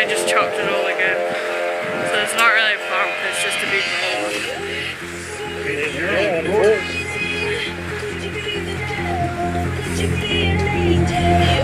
they just chopped it all again. So it's not really a pump, it's just a big mold. Yeah,